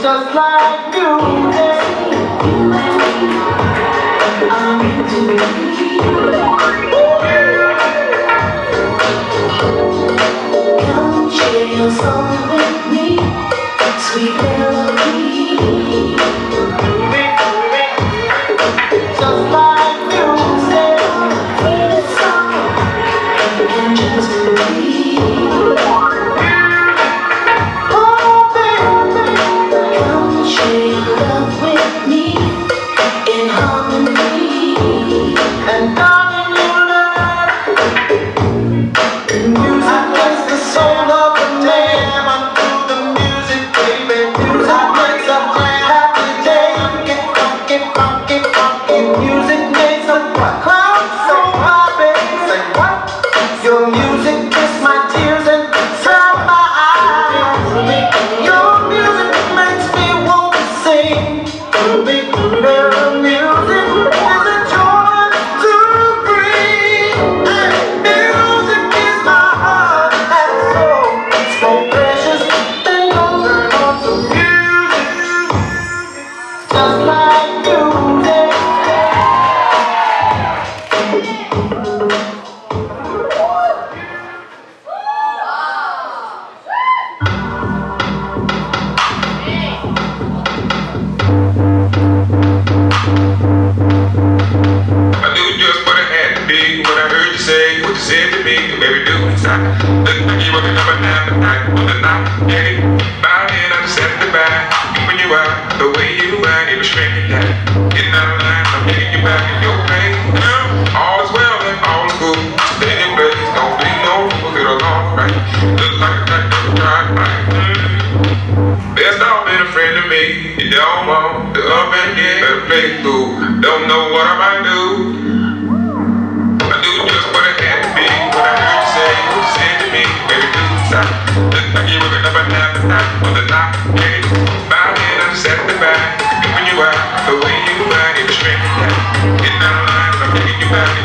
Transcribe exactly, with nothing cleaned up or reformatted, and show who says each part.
Speaker 1: just like music. I'm into Come share your song with me, sweet melody. Just like music, favorite song, and just breathe. Oh baby, come share your love with me in harmony. And darling, you learn, music is the soul of a man. Unto the music, baby, music makes a happy day. Get funky, funky, funky. Music makes a cloud so happy. Say what? Your music kissed my tears and dried my eyes. Your music makes me want to sing. Big little music is a joy to breathe. Music is my heart and soul. It's more precious than gold. Turn on some music, just like music.
Speaker 2: I knew just what it had to be when I heard you say what you said to me. Baby, do inside. Look like you working up and down the night on the night. Yeah, by then I just had to buy. When you out, the way you act, it was shrinking down. Getting out of line, I'm getting you back in your place. Yeah, all is well and all is good. Stay in your place, don't be no fool, get along right. Look like a night that was tried right. Best off been a friend to me. You don't want the up and get better play through. Don't know what I might do. I knew just what it had to be when I heard you say what you said to me. Baby, do stop. Look like you working up and down the night on the night. Yeah, by then I just had to buy. When you out, the way you act, it was shrinking down. Getting out of line, I'm taking you back.